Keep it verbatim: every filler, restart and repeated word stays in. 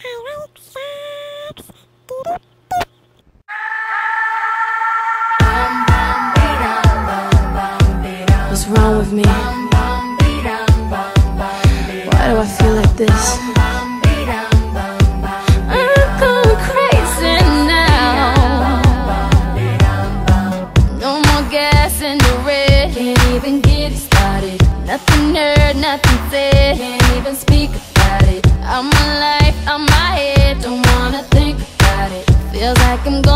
What's wrong with me? Why do I feel like this? I'm going crazy now. No more gas in the red. Can't even get it started. Nothing heard, nothing said. Can't even speak about it. I'm my life, I'm my head. Don't wanna think about it. Feels like I'm going